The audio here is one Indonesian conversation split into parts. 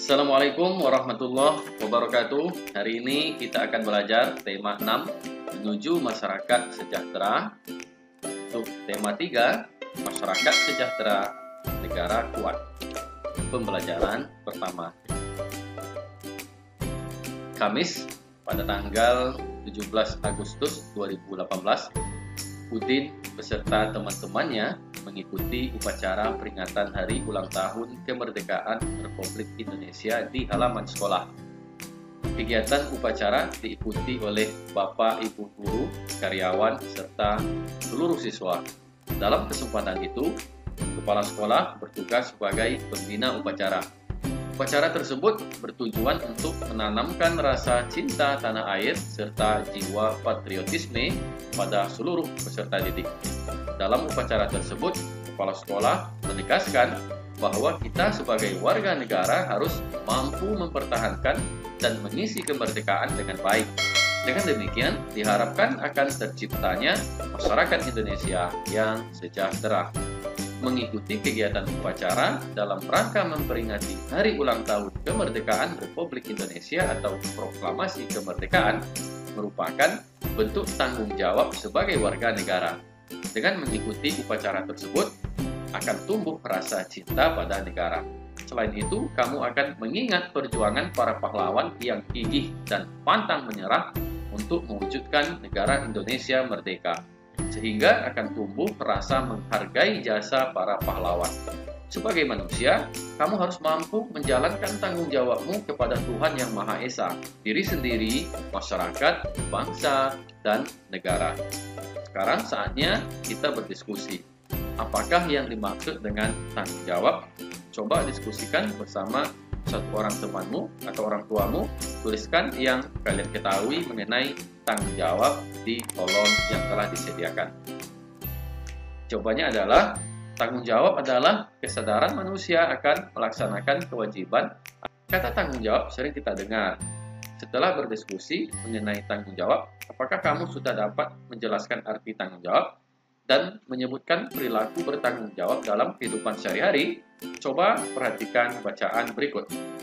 Assalamualaikum warahmatullahi wabarakatuh. Hari ini kita akan belajar tema 6, menuju masyarakat sejahtera. Untuk tema 3, masyarakat sejahtera, negara kuat. Pembelajaran pertama. Kamis, pada tanggal 17 Agustus 2018, Udin beserta teman-temannya mengikuti upacara peringatan Hari Ulang Tahun Kemerdekaan Republik Indonesia di halaman sekolah. Kegiatan upacara diikuti oleh Bapak, Ibu guru, karyawan, serta seluruh siswa. Dalam kesempatan itu, Kepala Sekolah bertugas sebagai pembina upacara. Upacara tersebut bertujuan untuk menanamkan rasa cinta tanah air serta jiwa patriotisme pada seluruh peserta didik. Dalam upacara tersebut, Kepala Sekolah menegaskan bahwa kita sebagai warga negara harus mampu mempertahankan dan mengisi kemerdekaan dengan baik. Dengan demikian, diharapkan akan terciptanya masyarakat Indonesia yang sejahtera. Mengikuti kegiatan upacara dalam rangka memperingati Hari Ulang Tahun Kemerdekaan Republik Indonesia atau Proklamasi Kemerdekaan merupakan bentuk tanggung jawab sebagai warga negara. Dengan mengikuti upacara tersebut, akan tumbuh rasa cinta pada negara. Selain itu, kamu akan mengingat perjuangan para pahlawan yang gigih dan pantang menyerah untuk mewujudkan negara Indonesia merdeka, sehingga akan tumbuh rasa menghargai jasa para pahlawan. Sebagai manusia, kamu harus mampu menjalankan tanggung jawabmu kepada Tuhan Yang Maha Esa, diri sendiri, masyarakat, bangsa, dan negara. Sekarang saatnya kita berdiskusi. Apakah yang dimaksud dengan tanggung jawab? Coba diskusikan bersama satu orang temanmu atau orang tuamu. Tuliskan yang kalian ketahui mengenai tanggung jawab di kolom yang telah disediakan. Jawabannya adalah, tanggung jawab adalah kesadaran manusia akan melaksanakan kewajiban. Kata tanggung jawab sering kita dengar. Setelah berdiskusi mengenai tanggung jawab, apakah kamu sudah dapat menjelaskan arti tanggung jawab dan menyebutkan perilaku bertanggung jawab dalam kehidupan sehari-hari? Coba perhatikan bacaan berikut.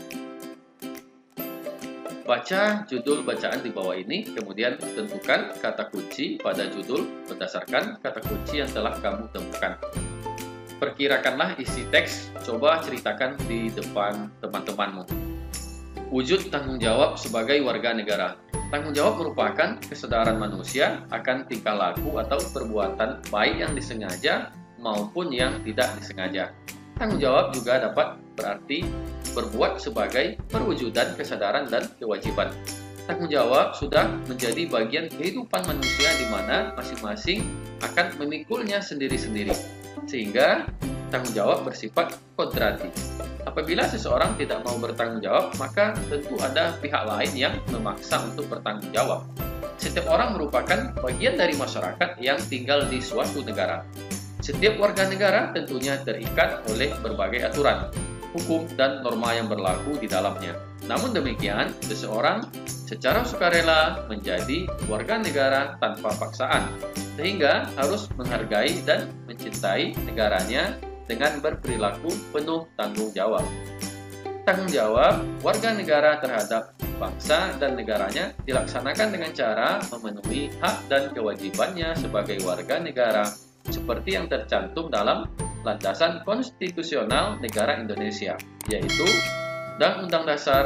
Baca judul bacaan di bawah ini, kemudian tentukan kata kunci pada judul berdasarkan kata kunci yang telah kamu temukan. Perkirakanlah isi teks, coba ceritakan di depan teman-temanmu. Wujud tanggung jawab sebagai warga negara. Tanggung jawab merupakan kesadaran manusia akan tingkah laku atau perbuatan baik yang disengaja maupun yang tidak disengaja. Tanggung jawab juga dapat berarti berbuat sebagai perwujudan kesadaran dan kewajiban. Tanggung jawab sudah menjadi bagian kehidupan manusia di mana masing-masing akan memikulnya sendiri-sendiri, sehingga tanggung jawab bersifat kodrati. Apabila seseorang tidak mau bertanggung jawab, maka tentu ada pihak lain yang memaksa untuk bertanggung jawab. Setiap orang merupakan bagian dari masyarakat yang tinggal di suatu negara. Setiap warga negara tentunya terikat oleh berbagai aturan, hukum, dan norma yang berlaku di dalamnya. Namun demikian, seseorang secara sukarela menjadi warga negara tanpa paksaan, sehingga harus menghargai dan mencintai negaranya dengan berperilaku penuh tanggung jawab. Tanggung jawab warga negara terhadap bangsa dan negaranya dilaksanakan dengan cara memenuhi hak dan kewajibannya sebagai warga negara seperti yang tercantum dalam landasan konstitusional negara Indonesia, yaitu Undang-Undang Dasar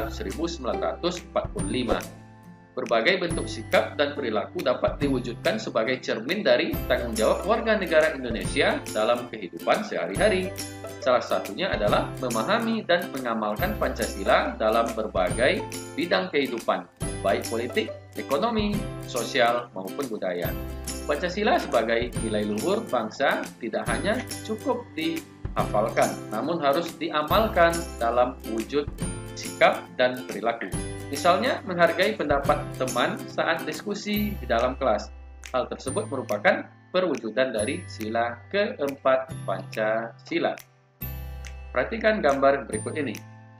1945. Berbagai bentuk sikap dan perilaku dapat diwujudkan sebagai cermin dari tanggung jawab warga negara Indonesia dalam kehidupan sehari-hari. Salah satunya adalah memahami dan mengamalkan Pancasila dalam berbagai bidang kehidupan, baik politik, ekonomi, sosial, maupun budaya. Pancasila sebagai nilai luhur bangsa tidak hanya cukup dihafalkan, namun harus diamalkan dalam wujud sikap dan perilaku. Misalnya, menghargai pendapat teman saat diskusi di dalam kelas. Hal tersebut merupakan perwujudan dari sila keempat Pancasila. Perhatikan gambar berikut ini.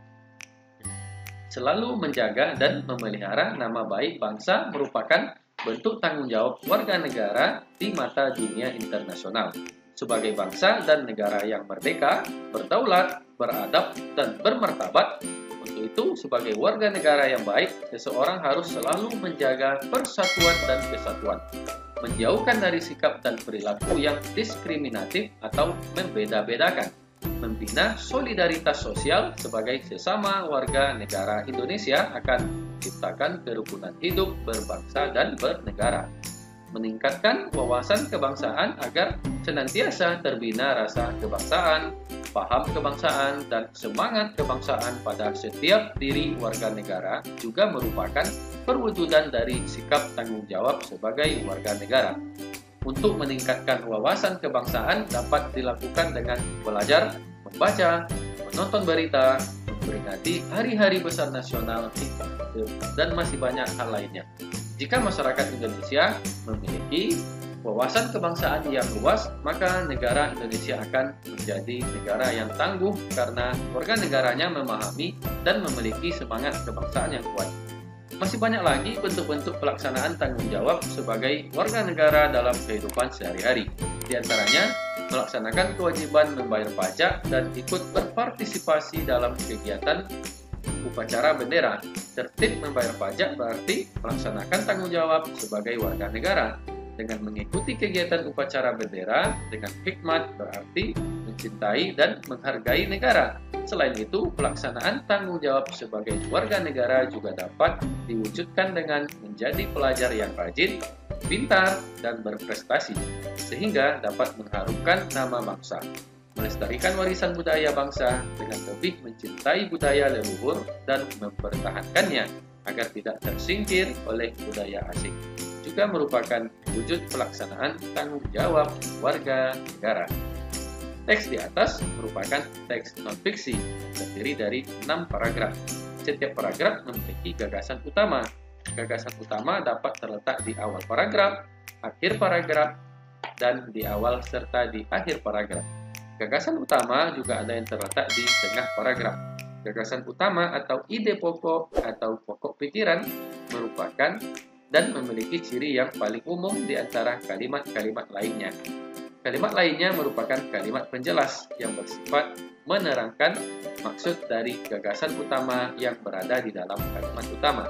Selalu menjaga dan memelihara nama baik bangsa merupakan bentuk tanggung jawab warga negara di mata dunia internasional. Sebagai bangsa dan negara yang merdeka, berdaulat, beradab, dan bermartabat, untuk yaitu sebagai warga negara yang baik, seseorang harus selalu menjaga persatuan dan kesatuan, menjauhkan dari sikap dan perilaku yang diskriminatif atau membeda-bedakan, membina solidaritas sosial sebagai sesama warga negara Indonesia akan menciptakan kerukunan hidup berbangsa dan bernegara, meningkatkan wawasan kebangsaan agar senantiasa terbina rasa kebangsaan, paham kebangsaan, dan semangat kebangsaan pada setiap diri warga negara juga merupakan perwujudan dari sikap tanggung jawab sebagai warga negara. Untuk meningkatkan wawasan kebangsaan dapat dilakukan dengan belajar, membaca, menonton berita, memperingati hari-hari besar nasional, dan masih banyak hal lainnya. Jika masyarakat Indonesia memiliki wawasan kebangsaan yang luas, maka negara Indonesia akan menjadi negara yang tangguh karena warga negaranya memahami dan memiliki semangat kebangsaan yang kuat. Masih banyak lagi bentuk-bentuk pelaksanaan tanggung jawab sebagai warga negara dalam kehidupan sehari-hari. Di antaranya, melaksanakan kewajiban membayar pajak dan ikut berpartisipasi dalam kegiatan upacara bendera. Tertib membayar pajak berarti melaksanakan tanggung jawab sebagai warga negara. Dengan mengikuti kegiatan upacara bendera dengan hikmat berarti mencintai dan menghargai negara. Selain itu, pelaksanaan tanggung jawab sebagai warga negara juga dapat diwujudkan dengan menjadi pelajar yang rajin, pintar, dan berprestasi, sehingga dapat mengharumkan nama bangsa, melestarikan warisan budaya bangsa dengan lebih mencintai budaya leluhur dan mempertahankannya agar tidak tersingkir oleh budaya asing. Juga merupakan wujud pelaksanaan tanggung jawab warga negara. Teks di atas merupakan teks non-fiksi, terdiri dari 6 paragraf. Setiap paragraf memiliki gagasan utama. Gagasan utama dapat terletak di awal paragraf, akhir paragraf, dan di awal serta di akhir paragraf. Gagasan utama juga ada yang terletak di tengah paragraf. Gagasan utama atau ide pokok atau pokok pikiran merupakan dan memiliki ciri yang paling umum di antara kalimat-kalimat lainnya. Kalimat lainnya merupakan kalimat penjelas yang bersifat menerangkan maksud dari gagasan utama yang berada di dalam kalimat utama.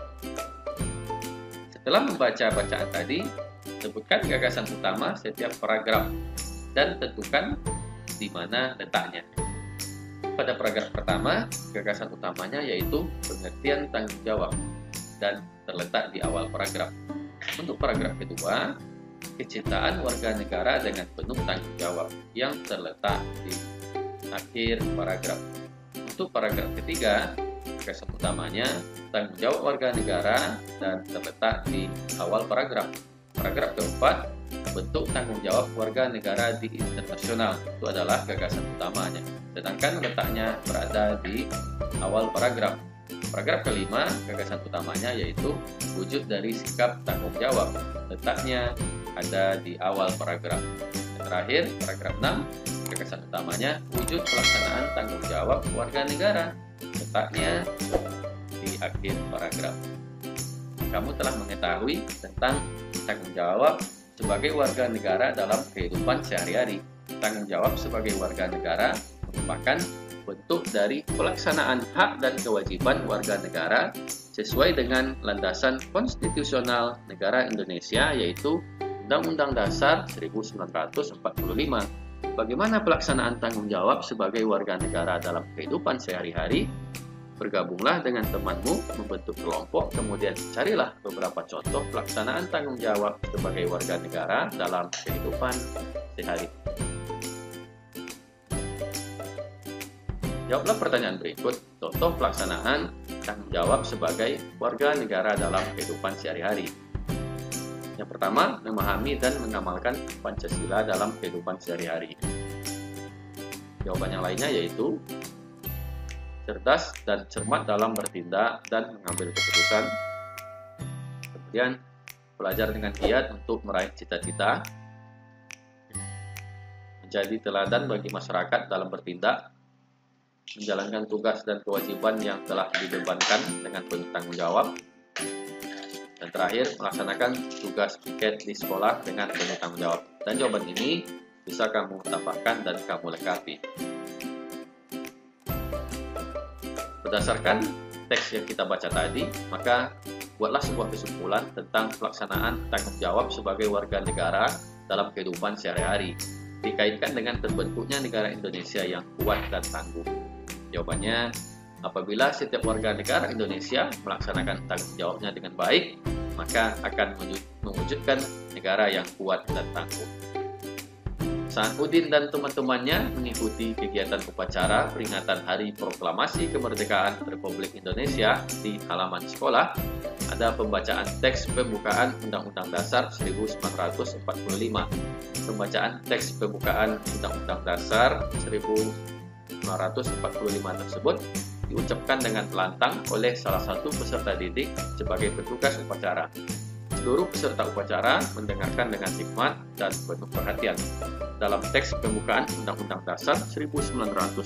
Setelah membaca bacaan tadi, sebutkan gagasan utama setiap paragraf dan tentukan di mana letaknya. Pada paragraf pertama, gagasan utamanya yaitu pengertian tanggung jawab dan terletak di awal paragraf. Untuk paragraf kedua, kecintaan warga negara dengan penuh tanggung jawab yang terletak di akhir paragraf. Untuk paragraf ketiga, gagasan utamanya tanggung jawab warga negara dan terletak di awal paragraf. Paragraf keempat, bentuk tanggung jawab warga negara di internasional, itu adalah gagasan utamanya, sedangkan letaknya berada di awal paragraf. Paragraf kelima, gagasan utamanya yaitu wujud dari sikap tanggung jawab, letaknya ada di awal paragraf. Dan terakhir, paragraf 6, gagasan utamanya wujud pelaksanaan tanggung jawab warga negara, letaknya di akhir paragraf. Kamu telah mengetahui tentang tanggung jawab sebagai warga negara dalam kehidupan sehari-hari. Tanggung jawab sebagai warga negara merupakan bentuk dari pelaksanaan hak dan kewajiban warga negara sesuai dengan landasan konstitusional negara Indonesia, yaitu Undang-Undang Dasar 1945. Bagaimana pelaksanaan tanggung jawab sebagai warga negara dalam kehidupan sehari-hari? Bergabunglah dengan temanmu membentuk kelompok, kemudian carilah beberapa contoh pelaksanaan tanggung jawab sebagai warga negara dalam kehidupan sehari-hari. Jawablah pertanyaan berikut, contoh pelaksanaan tanggung jawab sebagai warga negara dalam kehidupan sehari-hari. Yang pertama, memahami dan mengamalkan Pancasila dalam kehidupan sehari-hari. Jawaban yang lainnya yaitu cerdas dan cermat dalam bertindak dan mengambil keputusan. Kemudian, belajar dengan giat untuk meraih cita-cita. Menjadi teladan bagi masyarakat dalam bertindak. Menjalankan tugas dan kewajiban yang telah dibebankan dengan penuh tanggung jawab. Dan terakhir, melaksanakan tugas piket di sekolah dengan penuh tanggung jawab. Dan jawaban ini bisa kamu tambahkan dan kamu lengkapi. Berdasarkan teks yang kita baca tadi, maka buatlah sebuah kesimpulan tentang pelaksanaan tanggung jawab sebagai warga negara dalam kehidupan sehari-hari, dikaitkan dengan terbentuknya negara Indonesia yang kuat dan tangguh. Jawabannya, apabila setiap warga negara Indonesia melaksanakan tanggung jawabnya dengan baik, maka akan mewujudkan negara yang kuat dan tangguh. Saat Udin dan teman-temannya mengikuti kegiatan upacara peringatan Hari Proklamasi Kemerdekaan Republik Indonesia di halaman sekolah, ada pembacaan teks pembukaan Undang-Undang Dasar 1945. Pembacaan teks pembukaan Undang-Undang Dasar 1945 tersebut diucapkan dengan lantang oleh salah satu peserta didik sebagai petugas upacara. Seluruh peserta upacara mendengarkan dengan hikmat dan penuh perhatian. Dalam teks pembukaan Undang-Undang Dasar 1945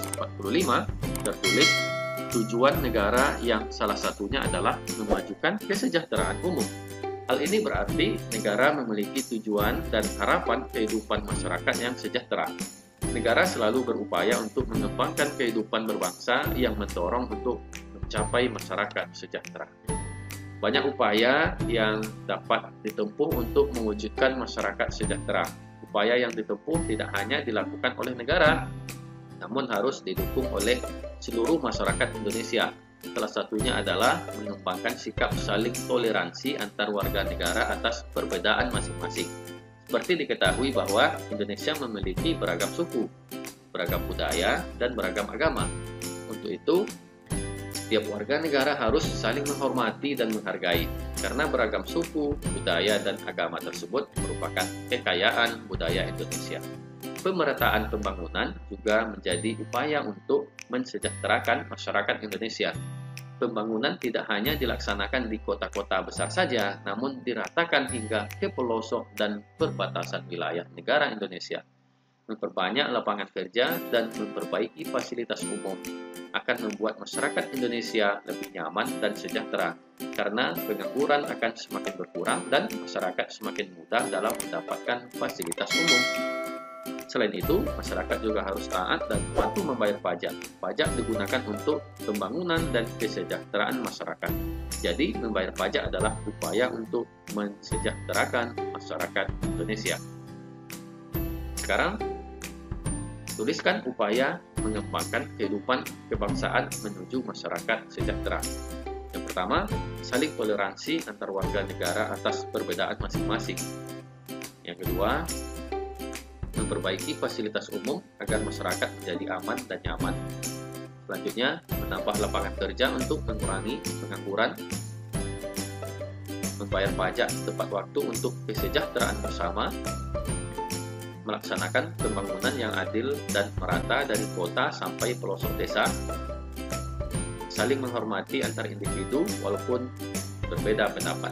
tertulis tujuan negara yang salah satunya adalah memajukan kesejahteraan umum. Hal ini berarti negara memiliki tujuan dan harapan kehidupan masyarakat yang sejahtera. Negara selalu berupaya untuk mengembangkan kehidupan berbangsa yang mendorong untuk mencapai masyarakat sejahtera. Banyak upaya yang dapat ditempuh untuk mewujudkan masyarakat sejahtera. Upaya yang ditempuh tidak hanya dilakukan oleh negara, namun harus didukung oleh seluruh masyarakat Indonesia. Salah satunya adalah mengembangkan sikap saling toleransi antar warga negara atas perbedaan masing-masing. Seperti diketahui bahwa Indonesia memiliki beragam suku, beragam budaya, dan beragam agama. Untuk itu, setiap warga negara harus saling menghormati dan menghargai, karena beragam suku, budaya, dan agama tersebut merupakan kekayaan budaya Indonesia. Pemerataan pembangunan juga menjadi upaya untuk mensejahterakan masyarakat Indonesia. Pembangunan tidak hanya dilaksanakan di kota-kota besar saja, namun diratakan hingga ke pelosok dan perbatasan wilayah negara Indonesia. Memperbanyak lapangan kerja dan memperbaiki fasilitas umum akan membuat masyarakat Indonesia lebih nyaman dan sejahtera, karena pengangguran akan semakin berkurang dan masyarakat semakin mudah dalam mendapatkan fasilitas umum. Selain itu, masyarakat juga harus taat dan patuh membayar pajak. Pajak digunakan untuk pembangunan dan kesejahteraan masyarakat. Jadi, membayar pajak adalah upaya untuk mensejahterakan masyarakat Indonesia. Sekarang, tuliskan upaya mengembangkan kehidupan kebangsaan menuju masyarakat sejahtera. Yang pertama, saling toleransi antar warga negara atas perbedaan masing-masing. Yang kedua, memperbaiki fasilitas umum agar masyarakat menjadi aman dan nyaman. Selanjutnya, menambah lapangan kerja untuk mengurangi pengangguran. Membayar pajak tepat waktu untuk kesejahteraan bersama. Melaksanakan pembangunan yang adil dan merata dari kota sampai pelosok desa. Saling menghormati antar individu walaupun berbeda pendapat.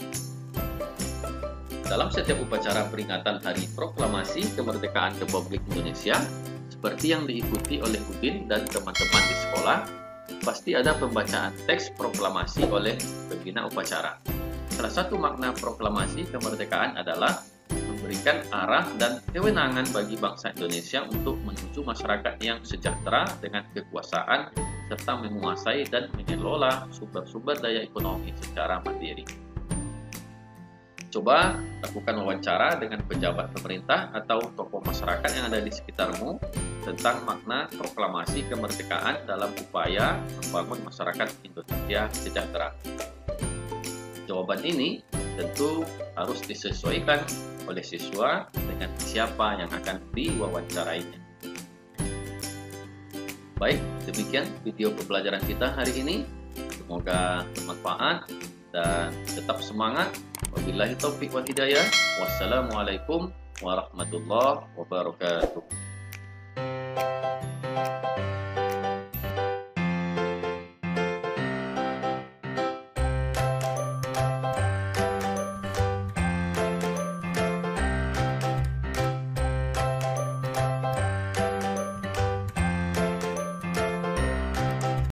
Dalam setiap upacara peringatan Hari Proklamasi Kemerdekaan Republik Indonesia, seperti yang diikuti oleh Udin dan teman-teman di sekolah, pasti ada pembacaan teks proklamasi oleh pembina upacara. Salah satu makna proklamasi kemerdekaan adalah memberikan arah dan kewenangan bagi bangsa Indonesia untuk menuju masyarakat yang sejahtera dengan kekuasaan serta menguasai dan mengelola sumber-sumber daya ekonomi secara mandiri. Coba lakukan wawancara dengan pejabat pemerintah atau tokoh masyarakat yang ada di sekitarmu tentang makna proklamasi kemerdekaan dalam upaya membangun masyarakat Indonesia sejahtera. Jawaban ini tentu harus disesuaikan oleh siswa dengan siapa yang akan diwawancarainya. Baik, demikian video pembelajaran kita hari ini. Semoga bermanfaat dan tetap semangat. Wabillahi taufiq wal hidayah. Wassalamualaikum warahmatullahi wabarakatuh.